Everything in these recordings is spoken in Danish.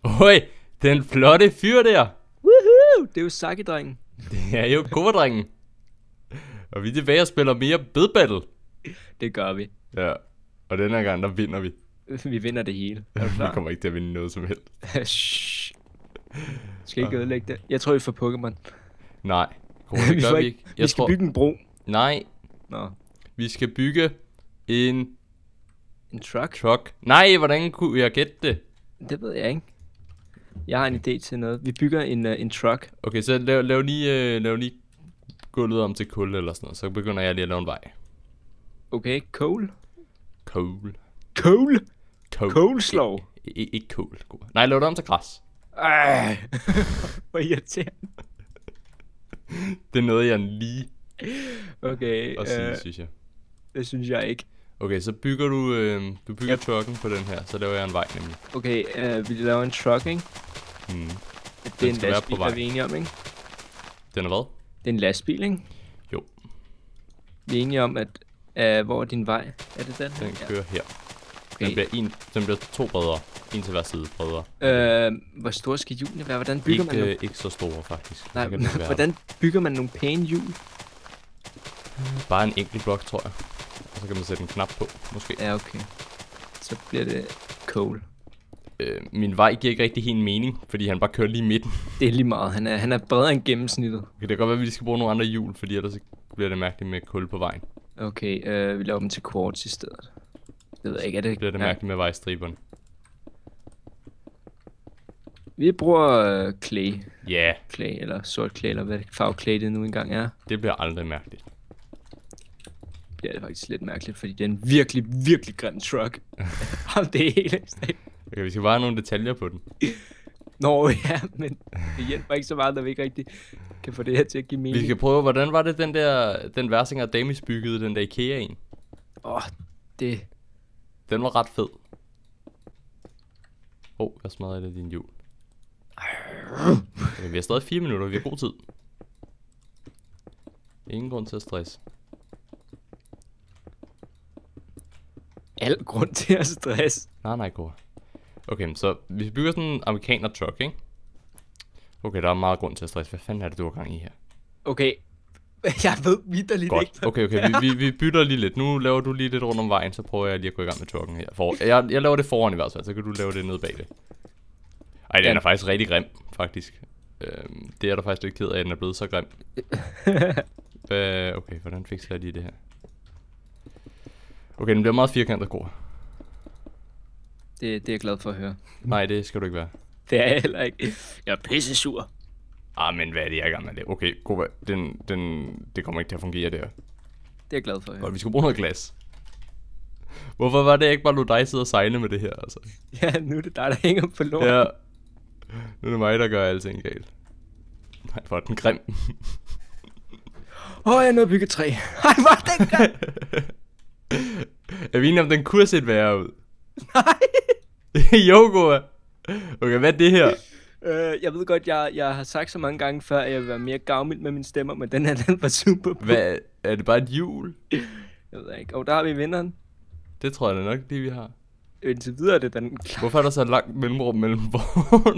Øj, den flotte fyr der. Woohoo! Det er jo Saki-drengen. Det er jo kodrengen. Og vi er tilbage og spiller mere bedbattle. Det gør vi. Ja, og denne gang, der vinder vi. Vi vinder det hele. Er du Vi klar? kommer ikke til at vinde noget som helst. Shh. Skal ikke ødelægge det. Jeg tror, vi får Pokémon. Nej, det gør vi ikke. Vi skal bygge en bro. Nej, Nå. vi skal bygge en truck. Nej, hvordan kunne jeg gætte det? Det ved jeg ikke. Jeg har en idé til noget. Vi bygger en truck. Okay, så lav lige gulvet om til kul eller sådan noget. Så begynder jeg lige at lave en vej. Okay, coal. Coal. Coleslaw. Ikke kål. Nej, lav det om til græs. Ej. Hvor irriterende. Det er noget, jeg lige Okay. at sige, synes jeg. Det synes jeg ikke. Okay, så bygger du bygger trucken på den her, så laver jeg en vej nemlig. Okay, vi laver en truck, ikke? Hmm. Det er en lastbil, er vi enige om, ikke? Den er hvad? Det er en lastbil, ikke? Jo. Vi er enige om, at hvor er din vej? Er det den? Den kører her. Okay. Den bliver 2 bredere. En til hver side bredere. Hvor store skal hjulene være? Hvordan bygger man nogle... Ikke så store, faktisk. Nej, hvordan bygger man nogle pæne hjul? Bare en enkelt blok, tror jeg. Og så kan man sætte en knap på, måske. Ja, okay. Så bliver det coal. Min vej giver ikke rigtig helt mening, fordi han bare kører lige i midten. Det er lige meget. Han er bredere end gennemsnittet. Okay, det kan godt være, at vi skal bruge nogle andre hjul, fordi ellers bliver det mærkeligt med kul på vejen. Okay, vi laver dem til quartz i stedet. Det ved jeg ikke, er det... Bliver det mærkeligt med vejstriberne. Vi bruger clay. Ja. Yeah. Clay, eller sort clay, eller hvad farve clay det nu engang er. Det bliver aldrig mærkeligt. Det er faktisk lidt mærkeligt, fordi det er en virkelig, virkelig grim truck. Om det hele. Okay, vi skal bare have nogle detaljer på den. Nå ja, men det hjælper ikke så meget, når vi ikke rigtig kan få det her til at give mening. Vi skal prøve, hvordan var det den versing af Damis byggede, den der IKEA en? Det... Den var ret fed. Jeg smadrede det din hjul. Okay, vi har stadig 4 minutter, vi har god tid. Ingen grund til at stresse. Al grund til at stresse. Nej, god. Okay, så vi bygger sådan en amerikaner truck, ikke? Okay, der er meget grund til at stresse. Hvad fanden er det, du har gang i her? Okay, jeg ved vitterligt ikke. Okay, vi bytter lige lidt. Nu laver du lige lidt rundt om vejen, så prøver jeg lige at gå i gang med trucken her. Jeg laver det foran i hvert fald, så kan du lave det nede bag det. Ej, den er faktisk rigtig grim, faktisk. Det er der faktisk lidt ked af, at den er blevet så grim. Okay, hvordan fikser jeg lige det her? Okay, den bliver meget firkantet grå. Det er jeg glad for at høre. Nej, det skal du ikke være. Det er jeg heller ikke. Jeg er pisse sur. Men hvad er det, jeg er i gang med det? Okay, det kommer ikke til at fungere der. Det er jeg glad for at høre. Vi skal bruge noget glas. Hvorfor var det ikke bare lod dig sidde og sejle med det her, altså? Ja, nu er det dig, der hænger på lort. Ja. Nu er det mig, der gør alting galt. Nej, hvor er den grim. Jeg er nødt at bygge 3. Ej, hvor er den grim. Er vi enige om, den kunne have set værre ud? Nej. Jo, Goa. Okay, hvad er det her? Jeg ved godt, jeg har sagt så mange gange før, at jeg vil være mere gavmild med mine stemmer, men den var super. Hvad? Er det bare et hjul? Jeg ved ikke. Der har vi vinderen. Det tror jeg da nok, det vi har. Indtil videre er det den klar. Hvorfor er der så langt mellemrum mellem vognen?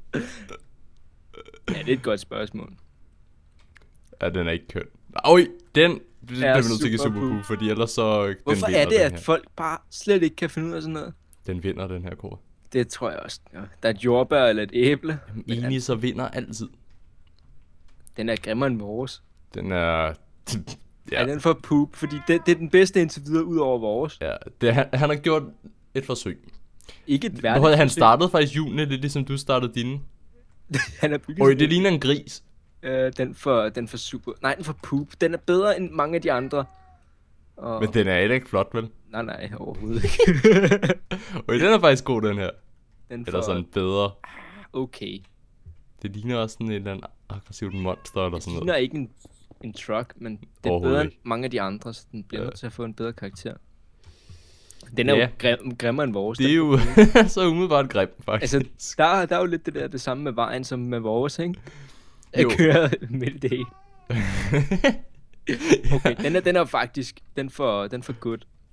Ja, det er et godt spørgsmål. Ja, den er ikke køn. Oj, den bliver vi nødt til at give super Superboo, fordi ellers så... Hvorfor er det, at folk bare slet ikke kan finde ud af sådan noget? Den vinder, den her kor. Det tror jeg også. Ja. Der er et jordbær eller et æble. Enig, så vinder altid. Den er grimmere end vores. Den er... Ja, den får poop, fordi det er den bedste indtil videre ud over vores. Ja, han har gjort et forsøg. Ikke et værdigt. Han startede faktisk hjulene, lidt ligesom du startede dine. Han har bygget det ligner en gris. Den får super... Nej, den får poop. Den er bedre end mange af de andre. Men den er ikke flot, vel? Nej, overhovedet ikke. Den er faktisk god, den her. Den eller sådan bedre. Okay. Det ligner også sådan et eller andet aggressivt monster eller sådan noget. Det ligner ikke en truck, men det er bedre end mange af de andre, så den bliver nødt til at få en bedre karakter. Den er jo grimmere end vores. Det er jo så umiddelbart grim, faktisk. Altså, der er jo lidt det samme med vejen som med vores, ikke? Jeg kører midt i det hele. Okay, den er faktisk, den får good.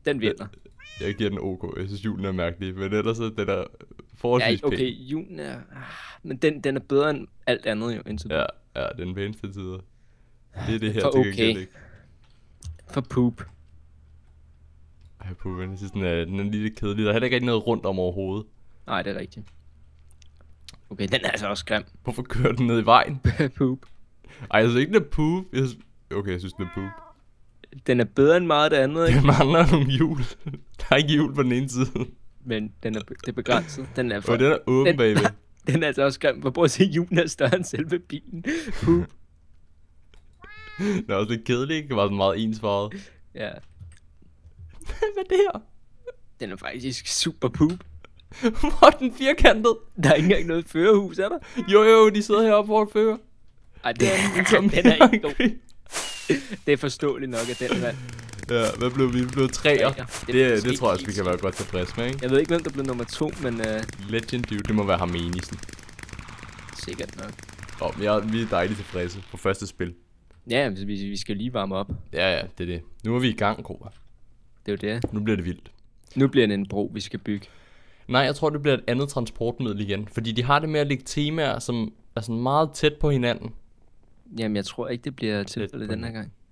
Den vinder. Jeg giver den OK. Jeg synes, julen er mærkelig. Men ellers er den der forholdsvis pæn. Okay, julen er... Men den er bedre end alt andet jo, indtil Ja, den pæneste tider. Det er det her for til okay. gengæld ikke. For poop. Ej, poop, jeg synes, den er lidt kedelig. Der er heller ikke rigtig noget rundt om overhovedet. Nej, det er rigtigt. Okay, den er altså også grim. Hvorfor kører den ned i vejen? Poop. Ej, jeg synes ikke, den er poop. Okay, jeg synes, den er poop. Den er bedre end meget af det andet, ikke? Den mangler nogle hjul. Der er ikke hjul på den ene side. Men det er begrænset. Den er for... Og den er åben bagved. Den er altså også grim. For prøv at se, julen er større end selve bilen. Poop. Den er også lidt kedelig, ikke? Det var sådan meget ensfarvet. Ja. Hvad er det her? Den er faktisk super poop. Hvor er den firkantet? Der er ikke engang noget førerhus, er der? Jo, de sidder heroppe for at føre. Ej, den er ikke god. Det er forståeligt nok, at den vand. Ja, hvad blev vi? Vi blev 3'er. Det tror jeg også, vi kan være godt tilfredse med, ikke? Jeg ved ikke, hvem der blev nummer 2, men... Legend Dude, det må være ham enigsten. Sikkert nok. Vi er dejligt tilfredse på første spil. Ja, vi skal lige varme op. Ja, det er det. Nu er vi i gang, Koba. Det er jo det. Nu bliver det vildt. Nu bliver det en bro, vi skal bygge. Nej, jeg tror, det bliver et andet transportmiddel igen. Fordi de har det med at lægge temaer, som er sådan meget tæt på hinanden. Jamen, jeg tror ikke, det bliver tilfældet den her gang.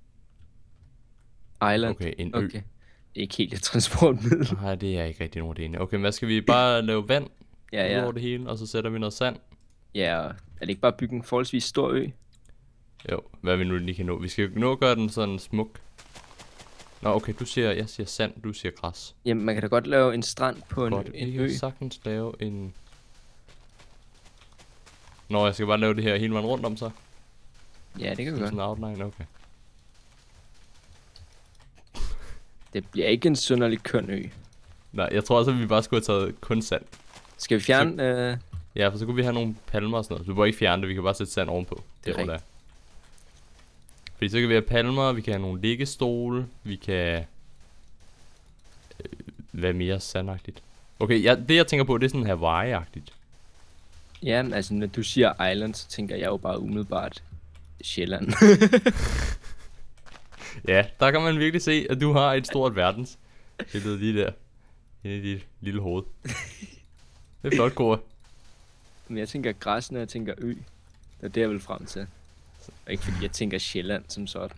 Island. Okay, en ø. Okay. Ikke helt et transportmiddel. Nej, det er ikke rigtig nogen det ene. Okay, men hvad skal vi bare lave vand? Ja. Over det hele, og så sætter vi noget sand. Ja, er det ikke bare bygge en forholdsvis stor ø? Jo, hvad vi nu lige kan nå. Vi skal nå at gøre den sådan smuk. Nå, okay, jeg siger sand, du siger græs. Jamen, man kan da godt lave en strand på en ø. Vi kan sagtens lave en... Nå, jeg skal bare lave det her hele vejen rundt om så. Ja, det kan vi godt. Sådan en outline, okay. Det bliver ikke en synderlig køn ø. Nej, jeg tror også, at vi bare skulle have taget kun sand. Skal vi fjerne... Ja, for så kunne vi have nogle palmer og sådan noget. Du må ikke fjerne det, vi kan bare sætte sand ovenpå. Det er rigtigt. Fordi så kan vi have palmer, vi kan have nogle liggestole, vi kan... Hvad mere sandagtigt? Okay, det jeg tænker på, det er sådan Hawaii-agtigt. Ja, altså når du siger island, så tænker jeg jo bare umiddelbart Sjælland. Ja, der kan man virkelig se, at du har et stort verdens. Det lige der. Inde i dit lille hoved. Det er flot, Kåre. Men jeg tænker græs, når jeg tænker ø. Det er det, jeg vil frem til. Og ikke fordi jeg tænker Sjælland som sådan.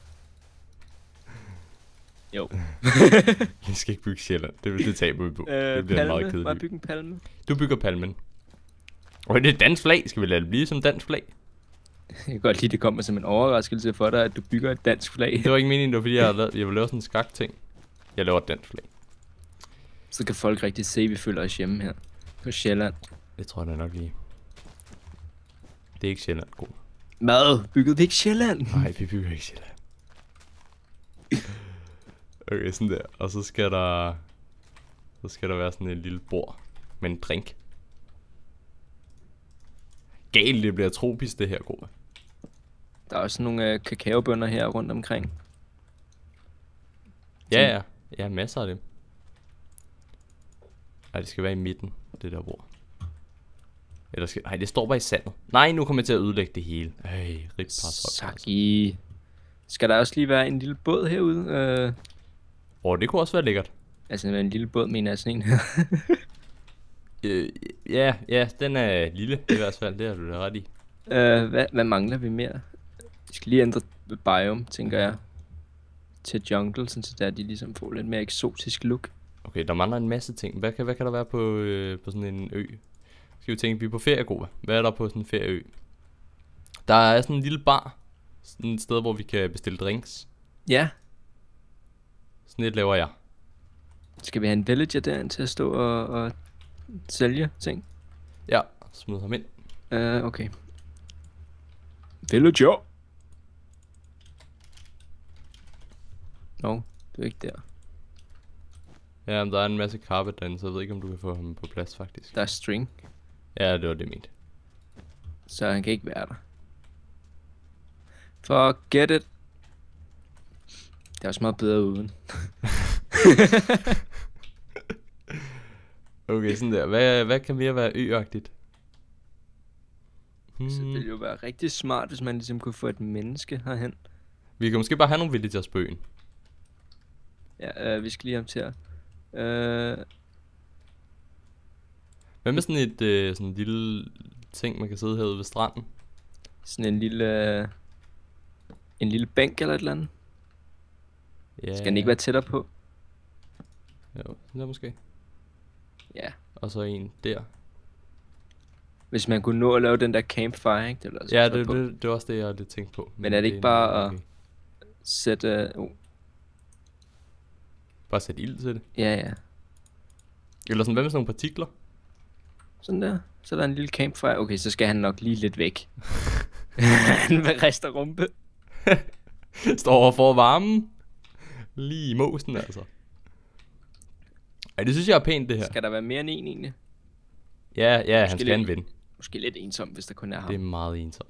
Jo. Vi skal ikke bygge Sjælland. Det taber vi på. Det bliver palme. meget kedeligt. Må jeg bygge en palme? Du bygger palmen. Og det er dansk flag. Skal vi lade det blive som dansk flag? Jeg kan godt lide, det kommer som en overraskelse for dig, at du bygger et dansk flag. Det var ikke meningen, det var fordi jeg vil lave sådan en skak-ting. Jeg laver et dansk flag. Så kan folk rigtig se, at vi føler os hjemme her på Sjælland. Det tror jeg da nok lige. Det er ikke Sjælland, god. Mad, byggede vi ikke Sjælland? Nej, vi bygger ikke Sjælland. Okay, sådan der. Og så skal der være sådan et lille bord med en drink. Galt, det bliver tropisk det her, god. Der er også nogle kakaobønner her rundt omkring. Ja, masser af dem. Nej, det skal være i midten, det der bord. Nej, det står bare i sandet. Nej, nu kommer jeg til at ødelægge det hele. Rip Saki. Skal der også lige være en lille båd herude? Det kunne også være lækkert. Altså en lille båd, mener jeg sådan en her. Ja, den er lille i hvert fald, det har du da ret i. Hvad mangler vi mere? Vi skal lige ændre biome, tænker jeg. Til jungle, så der de ligesom får lidt mere eksotisk look. Okay, der mangler en masse ting. Hvad kan der være på sådan en ø? Skal vi tænke, vi er på feriegruppe. Hvad er der på sådan en ferieø? Der er sådan en lille bar. Sådan et sted, hvor vi kan bestille drinks. Ja. Sådan et laver jeg. Skal vi have en villager derind til at stå og sælge ting? Ja, smid ham ind. Okay. Villager. Nå, det er ikke der. Ja, men der er en masse carpet derinde, så jeg ved ikke, om du kan få ham på plads, faktisk. Der er string. Ja, det var det ment. Så han kan ikke være der. Forget it. Det er også meget bedre uden. Okay, sådan der. Hvad kan mere være ø-agtigt? Så det ville jo være rigtig smart, hvis man ligesom kunne få et menneske herhen. Vi kan måske bare have nogle villagers på øen. Ja, vi skal lige ham til Hvad med sådan sådan en lille ting, man kan sidde herude ved stranden? sådan en lille bænk eller et eller andet. Ja. Skal den ikke være tættere på? Jo, der måske. Ja. Og så en der. Hvis man kunne nå at lave den der campfire, ikke? Det ville altså Ja, også være på. det var også det, jeg havde tænkt på. Men er det ikke bare at sætte... Bare sætte ild til det? Ja, ja. Eller sådan, hvad med sådan nogle partikler? Sådan der. Så er der en lille campfire. Okay, så skal han nok lige lidt væk. Han vil riste rumpe. Står over for varmen. Lige i mosen, altså. Ej, det synes jeg er pænt, det her. Skal der være mere end en egentlig? Ja, han skal vinde. Måske lidt ensom, hvis der kun er ham. Det er meget ensomt.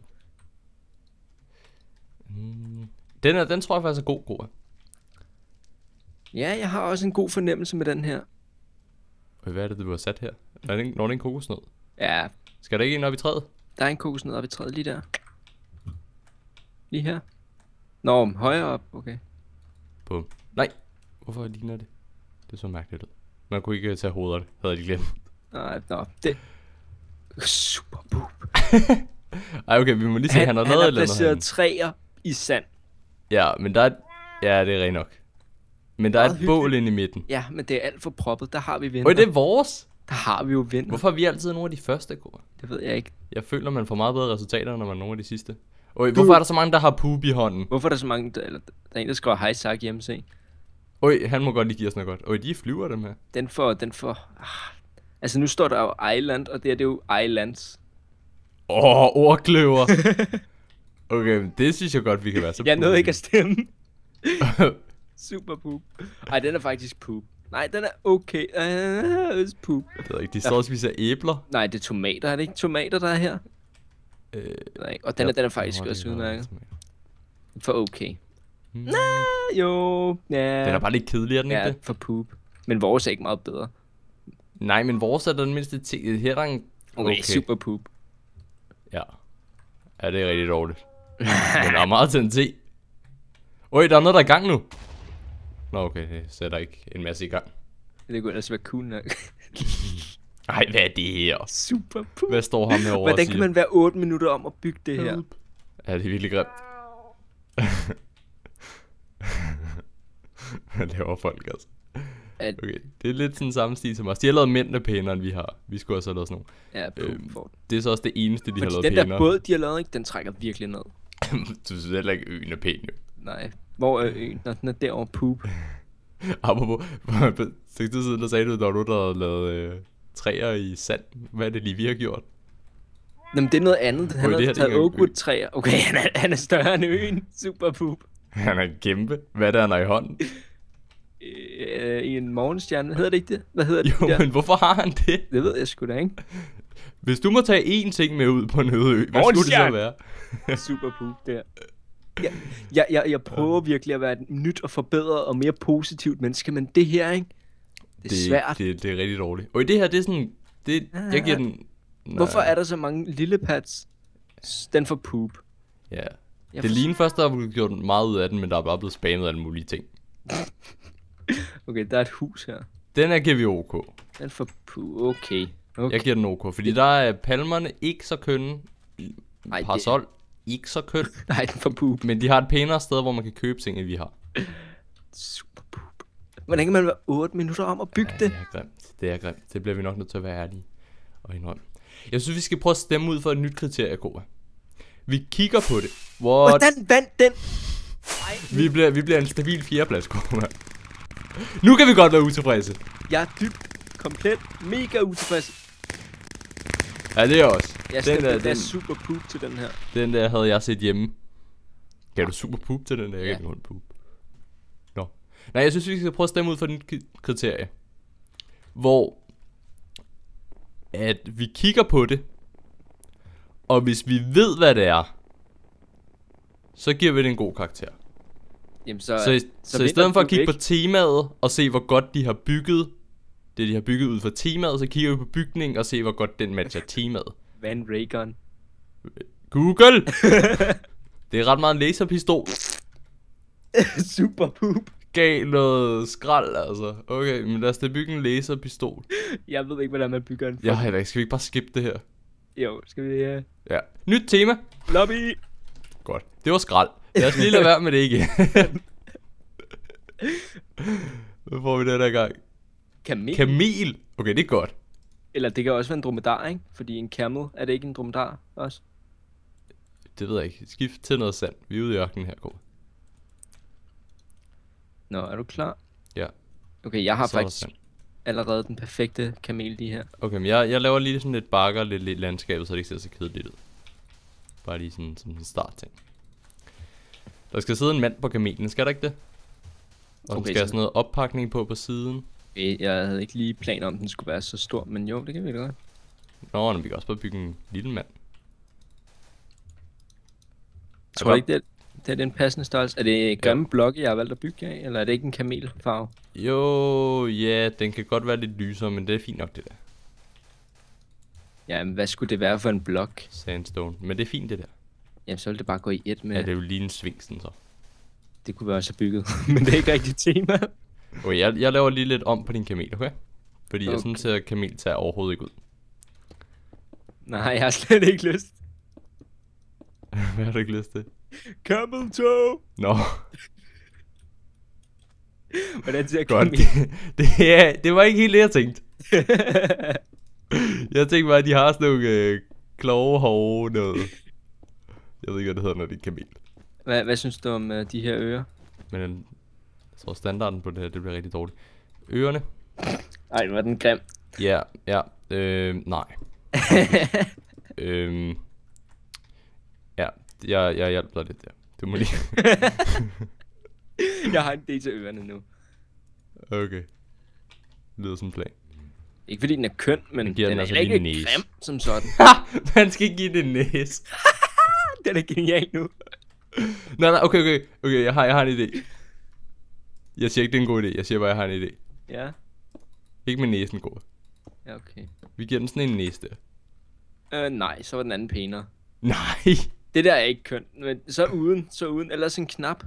Den tror jeg faktisk er god. Ja, jeg har også en god fornemmelse med den her. Hvad er det, du har sat her? Når det er en kokosnød? Ja. Skal der ikke en op i træet? Der er en kokosnød oppe i træet lige der. Lige her. Nå, højere op, okay. Bum. Nej, hvorfor ligner det? Det er så mærkeligt ud. Man kunne ikke tage hovedet, havde de glemt. Nej, nå, det... Super poop. Ej, okay, vi må lige se, han har lavet et eller andet. Han har placeret træer i sand. Ja, men der er... Ja, det er rent nok. Men der er et bål inde i midten. Ja, men det er alt for proppet. Der har vi vinder. Det er vores? Der har vi jo vinder. Hvorfor er vi altid nogle af de første, Kåre? Det ved jeg ikke. Jeg føler, man får meget bedre resultater, når man er nogle af de sidste. Hvorfor er der så mange, der har poop i hånden? Hvorfor er der så mange... der er en, der skriver hej sak hjemme, se. Han må godt lige give os noget godt. De flyver dem her. Den får... Altså, nu står der jo Island, og det er jo Islands. Ordkløver. Okay, det synes jeg godt, vi kan være så. Jeg nåede ikke at stemme. Super poop. Ej, den er faktisk poop. Nej, den er okay. Poop. Det ved ikke, de står og spiser æbler. Nej, det er tomater. Er det ikke tomater, der er her? Nej, og den er faktisk også udmærket. For okay. Jo. Ja. Den er bare lidt kedelig, er den ikke det? For poop. Men vores er ikke meget bedre. Nej, men vores er den mindste ting. Her er en... Okay, super poop. Ja. Ja, det er rigtig dårligt. Den er meget TNT. Der er noget, der er i gang nu. Nå, okay, det sætter ikke en masse i gang. Det kunne ellers være cool nok. Ej, hvad er det her? Super poop. Hvad står ham herovre? Hvordan kan man være 8 minutter om at bygge det her? Ja, det er virkelig grimt. Hvad laver folk, altså? Okay, det er lidt sådan samme stil som os. De har lavet mændene pænere, end vi har. Vi skulle også have lavet sådan nogle. Ja, det er så også det eneste, de har lavet den pænere. Der båd, de har lavet, ikke, den trækker virkelig ned. Du synes heller ikke, øen er pæn, jo. Nej. Hvor er øen? Når den er derovre poop. Apropos, for 6 tid siden, der sagde du, at der var nogen, der havde lavet træer i sand. Hvad er det lige, vi har gjort? Jamen, det er noget andet. Han har taget oakwood-træer. Okay, han er større end øen. Super poop. Han er kæmpe. Hvad er det, han har i hånden? I en morgenstjerne. Hedder det ikke det? Hvad hedder det? Jo, men hvorfor har han det? Det ved jeg sgu da ikke. Hvis du må tage én ting med ud på en øde ø, hvad skulle det så være? Super poop, der. Jeg prøver virkelig at være et nyt og forbedret og mere positivt menneske, men det her, ikke? Det er svært. Det er rigtig dårligt. Og det her, det er sådan... Jeg giver den... Hvorfor er der så mange lille pads? Den for poop. Ja. Det ligner først, der har gjort meget ud af den, men der er bare blevet spammet alle mulige ting. Okay, der er et hus her. Den her giver vi OK. Den for poop, okay. Jeg giver den OK, fordi der er palmerne ikke så kønne. Parasol ikke så køn. Nej, den for poop. Men de har et pænere sted, hvor man kan købe ting, end vi har. Super poop. Hvordan kan man være 8 minutter om at bygge det? Det er grimt. Det bliver vi nok nødt til at være ærlige og indrømme. Jeg synes, vi skal prøve at stemme ud for et nyt kriterie, Kåre. Vi kigger på det. Hvordan vandt den? Vi bliver en stabil 4. plads, Kåre. Nu kan vi godt være utilfredse. Jeg er dybt, komplet, mega utilfreds. Ja, det er også. Jeg er super poop til den her. Den der havde jeg set hjemme. Gav du super poop til den der? Jeg kan ikke poop. Nå. Nej, jeg synes, vi skal prøve at stemme ud for et nyt kriterie. Hvor at vi kigger på det, og hvis vi ved, hvad det er, så giver vi det en god karakter. Jamen, så i stedet for at kigge på temaet og se, hvor godt de har bygget det, de har bygget ud fra temaet, så kigger vi på bygningen og se, hvor godt den matcher temaet. Van Raygun. Google! Det er ret meget en laserpistol. Super poop. gav noget skrald, altså. Okay, men lad os da bygge en laserpistol. Jeg ved ikke, hvordan man bygger en. Jeg heller ikke. Skal vi ikke bare skippe det her? Jo, skal vi... Ja. Nyt tema. Lobby! Godt. Det var skrald. Lad os lige lade være med det igen. Hvad får vi den der gang? Kamel. Okay, det er godt. Eller det kan også være en dromedar, ikke? Fordi en camel, er det ikke en dromedar også? Det ved jeg ikke. Skift til noget sand. Vi er ude i ørkenen her, Kåre. Nå, er du klar? Ja. Okay, jeg har faktisk allerede den perfekte kamel, de her. Okay, men jeg laver lige sådan lidt bakker, lidt landskab, så det ikke ser så kedeligt ud. Bare lige sådan som en startting. Der skal sidde en mand på kamelen, skal der ikke det? Og okay, skal have sådan noget oppakning på siden. Okay, jeg havde ikke lige planer om den skulle være så stor, men jo, det kan vi da godt. Nå, vi kan også bare bygge en lille mand. Tror du ikke, det er den passende størrelse? Er det grimme blokke, jeg har valgt at bygge af, eller er det ikke en kamelfarve? Jo, ja, den kan godt være lidt lysere, men det er fint nok det der. Ja, men hvad skulle det være for en blok? Sandstone, men det er fint det der. Jamen, så vil det bare gå i et med... Ja, det er jo lige en svingsen så. Det kunne vi også have bygget, men det er ikke rigtigt tema. Okay, jeg laver lige lidt om på din kamel, okay? Fordi jeg synes, at kamel tager overhovedet ikke ud. Nej, jeg har slet ikke lyst. Hvad har du ikke lyst til? Camel toe! Nå. Hvordan ser godt, det var ikke helt det, jeg tænkte. Jeg tænkte bare, at de har sådan nogle kloge hove noget. Jeg ved ikke, hvad det hedder, når det er kamel. Hvad synes du om de her ører? Men jeg tror standarden på det her, det bliver rigtig dårligt. Ørerne. Ej, nu er den grim. Ja, nej. Ja, jeg hjælper dig lidt der. Du må lige... Jeg har en del til ørerne nu. Okay. Det lyder som en plan. Ikke fordi den er køn, men den er altså ikke grim som sådan. Man skal give det en næse. Den er genial nu. Nej, okay, jeg har en idé. Jeg siger ikke, det er en god idé. Jeg siger bare, jeg har en idé. Ja. Ikke med næsen god. Ja, okay. Vi giver den sådan en næse der. Nej, så var den anden pænere. Nej. Det der er ikke kønt. Men så uden. Ellers en knap.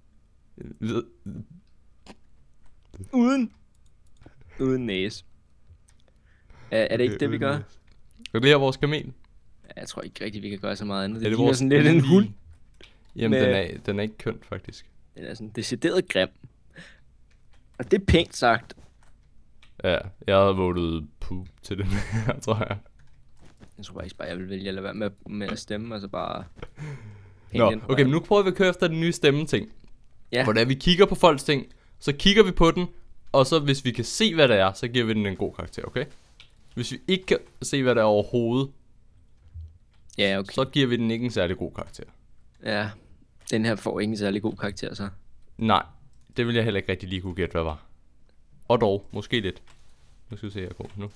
Uden næse. Er det ikke det, vi gør? Er det her vores kamel? Ja, jeg tror ikke rigtig, vi kan gøre så meget andet. Det ligner sådan lidt en hund. Jamen, den er ikke kønt, faktisk. Den er sådan decideret grim. Og det er pænt sagt. Ja, jeg havde votet poop til den her, tror jeg. Jeg tror faktisk bare, jeg vil vælge at lade være med at stemme, og så bare... Nå, okay, men nu prøver vi at køre efter den nye stemmeting. Ja. For da vi kigger på folks ting, så kigger vi på den, og så hvis vi kan se, hvad det er, så giver vi den en god karakter, okay? Hvis vi ikke kan se, hvad det er overhovedet, ja, okay, så giver vi den ikke en særlig god karakter. Ja, den her får ikke en særlig god karakter, så. Nej, det vil jeg heller ikke rigtig lige kunne gætte, hvad var. Og dog, måske lidt. Nu skal vi se, jeg går nu.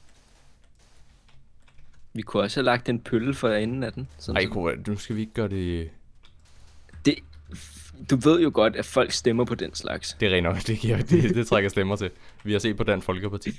Vi kunne også have lagt en pølle for enden af den. Ej, nu skal vi ikke gøre det... Du ved jo godt, at folk stemmer på den slags. Det er rent nok, det trækker stemmer til. Vi har set på Dansk Folkeparti.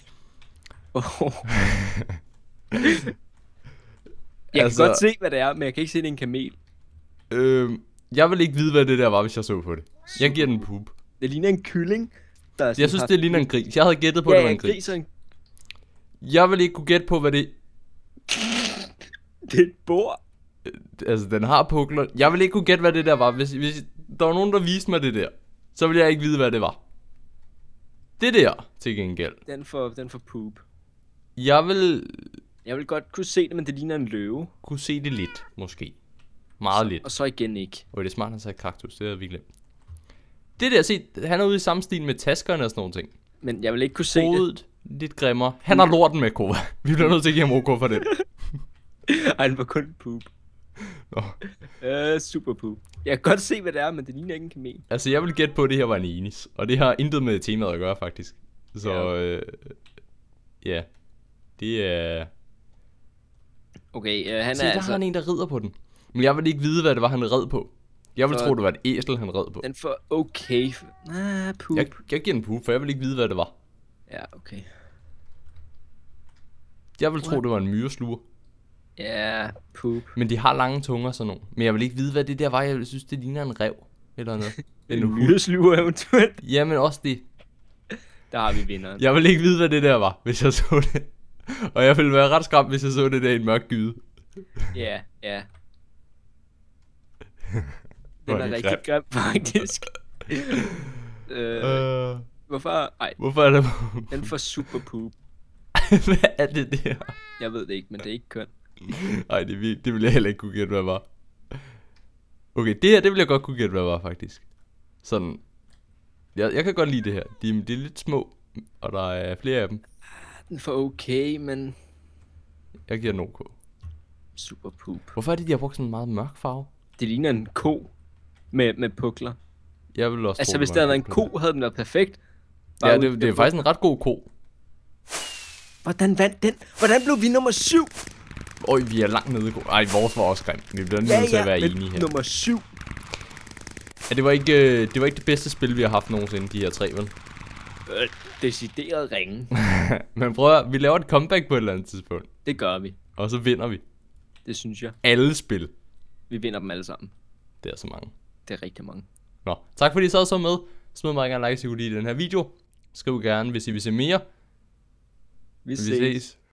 Jeg kan godt se, hvad det er, men jeg kan ikke se, det er en kamel. Jeg vil ikke vide, hvad det der var, hvis jeg så på det. Jeg giver den poop. Det ligner en kylling. Jeg synes, det ligner en gris. Jeg havde gættet på, det var en gris. Jeg vil ikke kunne gætte på, hvad det... Det er et bord. Altså, den har pukler. Jeg vil ikke kunne gætte, hvad det der var. Hvis der var nogen, der viste mig det der, så ville jeg ikke vide, hvad det var. Det der, til gengæld. Den for poop. Jeg vil godt kunne se det, men det ligner en løve. Kunne se det lidt, måske. Meget lidt. Og så igen ikke. Det er smart, han sagde kaktus. Det havde vi glemt. Det der, se, han er ude i samme stil med taskerne og sådan nogle ting. Men jeg vil ikke kunne se det. Lidt grimmere. Han har lorten med, Kova. Vi bliver nødt til at give ham OK for det. Ej, den var kun poop. Nå. Super poop. Jeg kan godt se, hvad det er, men det ligner ikke en kamel. Altså, jeg vil gætte på, at det her var en enis. Og det har intet med temaet at gøre, faktisk. Så, ja. Det er... Okay, han se, er der har han en, der rider på den. Men jeg vil ikke vide, hvad det var, han red på. Jeg vil tro, det var et æsel, han red på. Den får okay. Poop. Jeg giver den poop, for jeg vil ikke vide, hvad det var. Ja, okay. Jeg vil tro, det var en myresluger. Ja, poop. Men de har lange tunger, sådan nogle. Men jeg vil ikke vide, hvad det der var. Jeg synes, det ligner en ræv. Eller noget. En myreslyver eventuelt. Jamen også det. Der har vi vinderen. Jeg vil ikke vide, hvad det der var, hvis jeg så det. Og jeg ville være ret skræmt, hvis jeg så det der i en mørk gyde. Ja. Den er rigtig grim, faktisk. Hvorfor? Ej. Hvorfor er det? Den får super poop. Hvad er det der? Jeg ved det ikke, men det er ikke køn. Ej, det er vildt. Det ville jeg heller ikke kunne gætte, hvad var. Okay, det her, det ville jeg godt kunne gætte, hvad var, faktisk. Sådan. Jeg kan godt lide det her. De er lidt små, og der er flere af dem. Den får okay, men... Jeg giver den OK. Super poop. Hvorfor er det, de har brugt sådan en meget mørk farve? Det ligner en ko med pukler. Jeg vil også altså, hvis der havde været en ko, havde den været perfekt. Ja, det er faktisk en ret god ko. Hvordan vandt den? Hvordan blev vi nummer 7? Øj, vi er langt nede i ko. Ej, vores var også grimt. Vi bliver nødt til at være enige her. Nummer 7. Ja, det var ikke det bedste spil, vi har haft nogensinde, de her 3, vel? Decideret ringe. Men prøv at, vi laver et comeback på et eller andet tidspunkt. Det gør vi. Og så vinder vi. Det synes jeg. Alle spil. Vi vinder dem alle sammen. Det er så mange. Det er rigtig mange. Nå, tak fordi I sad så med. Smid mig gerne like, hvis I kunne lide den her video. Skriv gerne, hvis I vil se mere. Vi ses.